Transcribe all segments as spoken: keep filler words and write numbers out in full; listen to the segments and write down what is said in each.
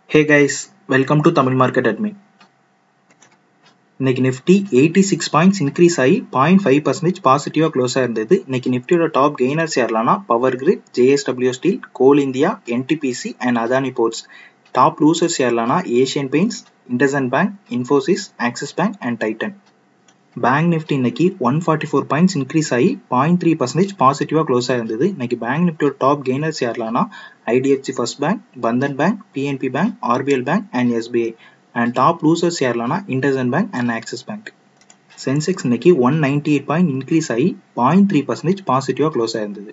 Hey guys, welcome to Tamil Market Admin. இன்னைக்கு Nifty eighty six points increase ஆகி point five percentage பாசிட்டிவாக close ஆயிருந்தது. இன்னைக்கு நிஃப்டியோட டாப் கெய்னர்ஸ் யாரெல்லாம்னா power grid, JSW steel, coal India, NTPC and Adani ports. Top losers யாரெல்லாம்னா Asian paints, IndusInd bank, Infosys, Axis bank and Titan. Bank Nifty இன்னைக்கு one forty four points increase ஆகி point three percentage பாசிட்டிவாக close ஆயிருந்தது. இன்னைக்கு bank நிஃப்டியோட top gainers யாரெல்லாம்னா IDFC first bank, Bandhan bank, PNB bank, RBL bank and SBI. And top losers யாரெல்லாம்னா IndusInd bank and Axis bank. Sensex இன்னைக்கு one ninety eight point increase ஆகி point three percentage பாசிட்டிவாக close ஆயிருந்தது.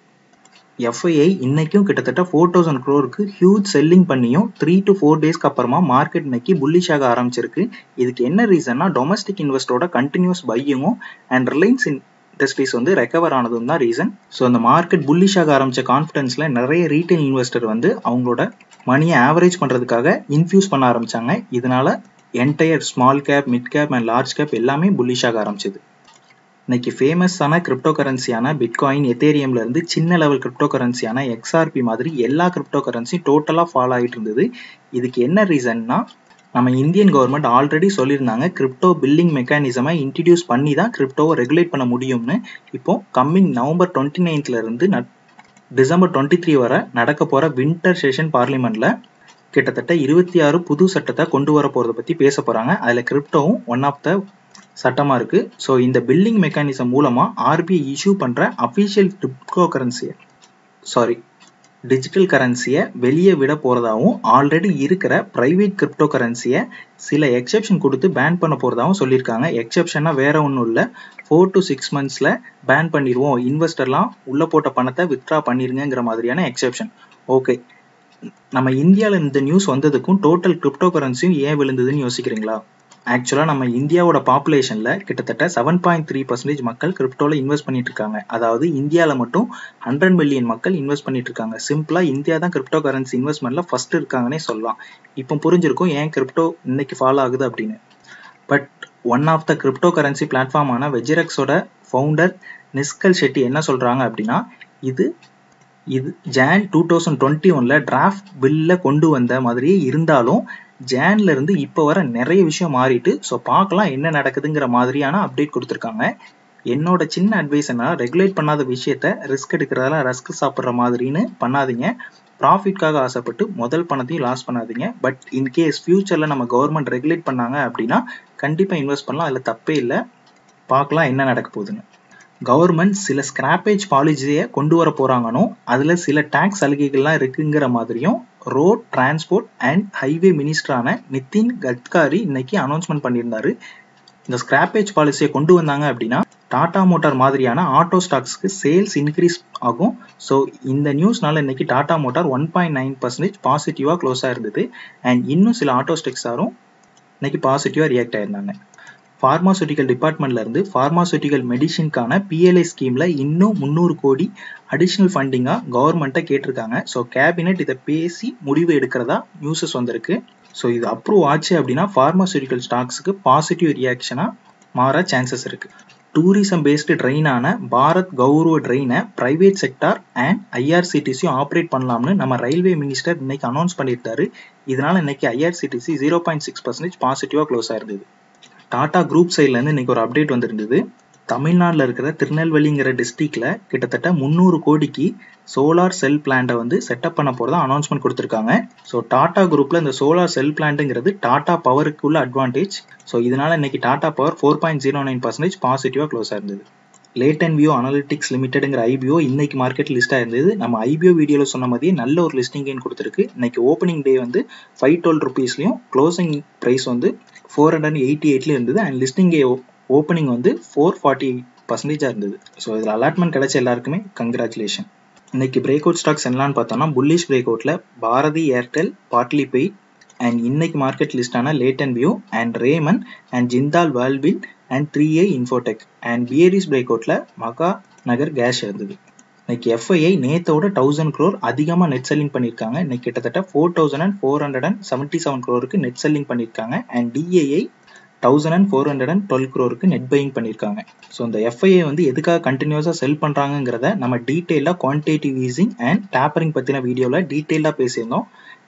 FII இன்னைக்கும் கிட்டத்தட்ட four thousand க்ரோருக்கு huge selling பண்ணியும் three to four டேஸ்க்கு அப்புறமா மார்க்கெட் இன்னைக்கு புல்லிஷ் ஆக ஆரம்பிச்சிருக்கு. இதுக்கு என்ன ரீசன்னா டொமஸ்டிக் இன்வெஸ்டரோட கண்டினியூஸ் பையிங்கும் அண்ட் ரிலையன்ஸ் இண்டஸ்ட்ரீஸ் வந்து ரெக்கவர் ஆனதும் தான் ரீசன். ஸோ அந்த மார்க்கெட் புல்லிஷ் ஆக ஆரம்பிச்ச கான்ஃபிடன்ஸ்ல நிறைய ரீட்டைல் இன்வெஸ்டர் வந்து அவங்களோட மணியை ஆவரேஜ் பண்றதுக்காக இன்ஃபியூஸ் பண்ண ஆரம்பிச்சாங்க. இதனால entire small cap, mid cap and large cap எல்லாமே புல்லிஷ் ஆக ஆரம்பிச்சது. இன்னைக்கு ஃபேமஸான கிரிப்டோ கரன்சியான பிட்காயின், எத்தேரியம்ல இருந்து சின்ன லெவல் கிரிப்டோ கரன்சியான எக்ஸ்ஆர்பி மாதிரி எல்லா கிரிப்டோ கரன்சியும் டோட்டலாக ஃபாலோ ஆகிட்டு இருந்தது. இதுக்கு என்ன ரீசன்னா நம்ம இந்தியன் கவர்மெண்ட் ஆல்ரெடி சொல்லியிருந்தாங்க கிரிப்டோ பில்லிங் மெக்கானிசமை இன்ட்ரடியூஸ் பண்ணி தான் கிரிப்டோவை ரெகுலேட் பண்ண முடியும்னு. இப்போ கம்மிங் நவம்பர் டுவெண்ட்டி நைன்த்ல இருந்து டிசம்பர் டுவெண்ட்டி த்ரீ வரை நடக்க போற வின்டர் செஷன் பார்லிமெண்ட்ல கிட்டத்தட்ட இருபத்தி ஆறு புது சட்டத்தை கொண்டு வர போறதை பத்தி பேச போறாங்க. அதுல கிரிப்டோவும் ஒன் ஆஃப் த சட்டமா இருக்கு. ஸோ இந்த பில்லிங் மெக்கானிசம் மூலமா ஆர்பிஐ இஷ்யூ பண்ற அபிஷியல் கிரிப்டோ கரன்சியை சாரி டிஜிட்டல் கரன்சியை வெளியே விட போறதாகவும் ஆல்ரெடி இருக்கிற பிரைவேட் கிரிப்டோ கரன்சியை சில எக்ஸெப்ஷன் கொடுத்து பேன் பண்ண போறதாகவும் சொல்லியிருக்காங்க. எக்ஸெப்ஷனா வேற ஒன்றும் இல்லை, ஃபோர் டு சிக்ஸ் மந்த்ஸ்ல பேன் பண்ணிடுவோம், இன்வெஸ்டர்லாம் உள்ள போட்ட பணத்தை வித்ட்ரா பண்ணிருங்கிற மாதிரியான எக்ஸெப்ஷன். ஓகே, நம்ம இந்தியாவில் இந்த நியூஸ் வந்ததுக்கும் டோட்டல் கிரிப்டோ கரன்சியும் ஏன் விழுந்ததுன்னு யோசிக்கிறீங்களா? ஆக்சுவலாக நம்ம இந்தியாவோட பாப்புலேஷன்ல கிட்டத்தட்ட செவன் பாயிண்ட் த்ரீ பர்சன்டேஜ் மக்கள் கிரிப்டோல இன்வெஸ்ட் பண்ணிட்டு இருக்காங்க. அதாவது இந்தியாவில் மட்டும் ஹண்ட்ரட் மில்லியன் மக்கள் இன்வெஸ்ட் பண்ணிட்டு இருக்காங்க. சிம்பிளா இந்தியா தான் கிரிப்டோ கரன்சி இன்வெஸ்ட்மெண்ட்ல ஃபர்ஸ்ட் இருக்காங்கன்னே சொல்லலாம். இப்போ புரிஞ்சிருக்கும் ஏன் கிரிப்டோ இன்னைக்கு ஃபாலோ ஆகுது அப்படின்னு. But one of the crypto currency பிளாட்ஃபார்மான வெஜிரெக்ஸோட ஃபவுண்டர் நிஸ்கல் ஷெட்டி என்ன சொல்றாங்க அப்படின்னா, இது இது ஜான் டூ தௌசண்ட் டுவெண்ட்டி ஒன்ல டிராஃப்ட் பில்ல கொண்டு வந்த மாதிரியே இருந்தாலும் ஜான்ல இருந்து இப்போ வர நிறைய விஷயம் மாறிட்டு, ஸோ பார்க்கலாம் என்ன நடக்குதுங்கிற மாதிரியான அப்டேட் கொடுத்துருக்காங்க. என்னோட சின்ன அட்வைஸ் என்ன, ரெகுலேட் பண்ணாத விஷயத்த ரிஸ்க் எடுக்கிறதால ரஸ்க் சாப்பிட்ற மாதிரின்னு பண்ணாதீங்க. ப்ராஃபிட்காக ஆசைப்பட்டு முதல் பணத்தையும் லாஸ் பண்ணாதீங்க. பட் இன்கேஸ் ஃபியூச்சர்ல நம்ம கவர்மெண்ட் ரெகுலேட் பண்ணாங்க அப்படின்னா கண்டிப்பா இன்வெஸ்ட் பண்ணலாம், அதில் தப்பே இல்லை. பார்க்கலாம் என்ன நடக்க போகுதுன்னு. கவர்மெண்ட் சில ஸ்கிராப்பேஜ் பாலிசியை கொண்டு வர போறாங்கன்னு, அதுல சில டாக்ஸ் சலுகைகள்லாம் இருக்குங்கிற மாதிரியும் ரோட் டிரான்ஸ்போர்ட் அண்ட் ஹைவே மினிஸ்டரான நிதின் கட்காரி இன்னைக்கு அனௌன்ஸ்மெண்ட் பண்ணியிருந்தாரு. இந்த ஸ்கிராப்பேஜ் பாலிசியை கொண்டு வந்தாங்க அப்படின்னா டாடா மோட்டார் மாதிரியான ஆட்டோ ஸ்டாக்ஸ்க்கு சேல்ஸ் இன்க்ரீஸ் ஆகும். ஸோ இந்த நியூஸ்னால இன்னைக்கு Tata motor one point nine percentage பாசிட்டிவா க்ளோஸ் ஆயிருந்தது. அண்ட் இன்னும் சில ஆட்டோ ஸ்டாக்ஸாரும் இன்னைக்கு பாசிட்டிவா ரியாக்ட் ஆயிருந்தாங்க. பார்மாசூட்டிக்கல் டிபார்ட்மெண்ட்ல இருந்து பார்மாசூட்டிக்கல் மெடிசின்கான பிஎல்ஐ ஸ்கீம்ல இன்னும் முந்நூறு கோடி அடிஷனல் ஃபண்டிங்கா கவர்மெண்ட்டை கேட்டிருக்காங்க. ஸோ கேபினெட் இதை பேசி முடிவு எடுக்கிறதா நியூஸஸ் வந்திருக்கு. ஸோ இது அப்ரூவ் ஆச்சு அப்படின்னா பார்மாசூட்டிக்கல் ஸ்டாக்ஸுக்கு பாசிட்டிவ் ரியாக்ஷனா மாற சான்சஸ் இருக்கு. டூரிசம் பேஸ்டு ட்ரெயினான பாரத் கௌரவ ட்ரெயினை பிரைவேட் செக்டார் அண்ட் ஐஆர்சிடிசியும் ஆப்ரேட் பண்ணலாம்னு நம்ம ரயில்வே மினிஸ்டர் இன்னைக்கு அனௌன்ஸ் பண்ணியிருந்தாரு. இதனால இன்னைக்கு IRCTC zero point six percentage பாசிட்டிவா க்ளோஸ் ஆயிருந்தது. டாடா குரூப் சைட்ல இருந்து இன்னைக்கு ஒரு அப்டேட் வந்திருந்தது. தமிழ்நாட்டில் இருக்கிற திருநெல்வேலிங்கிற டிஸ்ட்ரிக்ட்ல கிட்டத்தட்ட முந்நூறு கோடிக்கு சோலார் செல் பிளான்ட்டை வந்து செட்டப் பண்ண போறதா அனௌன்ஸ்மெண்ட் கொடுத்துருக்காங்க. ஸோ டாடா குரூப்ல இந்த சோலார் செல் பிளான்ட்டுங்கிறது டாடா பவருக்கு உள்ள அட்வான்டேஜ். ஸோ இதனால இன்னைக்கு Tata power four point zero nine percentage பாசிட்டிவா க்ளோஸ் ஆயிருந்தது. லேட்டன் வியூ அனாலிட்டிக்ஸ் லிமிடெட்ங்கிற ஐபிஓ இன்னைக்கு மார்க்கெட் லிஸ்ட் ஆயிருந்தது. நம்ம ஐபிஓ வீடியோல சொன்ன மாதிரியே நல்ல ஒரு லிஸ்டிங் கெயின் கொடுத்துருக்கு. இன்னைக்கு ஓப்பனிங் டே வந்து ஃபைவ் டுவெல் ருபீஸ்லயும் க்ளோசிங் பிரைஸ் வந்து ஃபோர் ஹண்ட்ரட் எயிட்டி எயிட்ல இருந்தது. அண்ட் லிஸ்டிங் டே ஓப்பனிங் வந்து ஃபோர் ஃபார்ட்டி எயிட் பர்சன்டேஜா இருந்தது. ஸோ இதில் அலாட்மெண்ட் கிடைச்ச எல்லாருக்குமே கங்க்ராச்சுலேஷன். இன்னைக்கு பிரேக் அவுட் ஸ்டாக்ஸ் என்னன்னு பார்த்தோம்னா, புல்லிஷ் பிரேக் அவுட்ல Bharti Airtel, partly pay and இன்னைக்கு மார்க்கெட் லிஸ்டான Latent view and Raymond and Jindal worldwide and three A Infotech and bearish break அவுட்ல மகா நகர் கேஷ் இருந்தது. இன்னைக்கு எஃப்ஐஐ நேத்தோட தௌசண்ட் க்ரோர் அதிகமாக நெட் செல்லிங் பண்ணியிருக்காங்க. இன்னைக்கு கிட்டத்தட்ட four thousand and four hundred and seventy seven க்ரோருக்கு நெட் செல்லிங் பண்ணியிருக்காங்க. And DII thousand and four hundred and twelve க்ரோருக்கு நெட் பையிங் பண்ணியிருக்காங்க. ஸோ இந்த எஃப்ஐஐ வந்து எதுக்காக கண்டினியூஸாக செல் பண்ணுறாங்கிறத நம்ம டீட்டெயிலாக குவான்டிட்டேட்டிவ் ஈஸிங் அண்ட் டேப்பரிங் பற்றின வீடியோவில் டீட்டெயிலாக பேசியிருந்தோம்.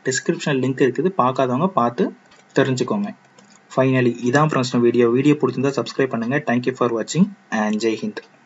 டிஸ்கிரிப்ஷன் லிங்க் இருக்குது, பார்க்காதவங்க பார்த்து தெரிஞ்சுக்கோங்க. ஃபைனலி இதான் ஃப்ரெண்ட்ஸ் வீடியோ வீடியோ பிடிச்சிருந்தா சப்ஸ்கிரைப் பண்ணுங்கள். தேங்க்யூ ஃபார் வாட்சிங் அண்ட் ஜெய் ஹிந்த்.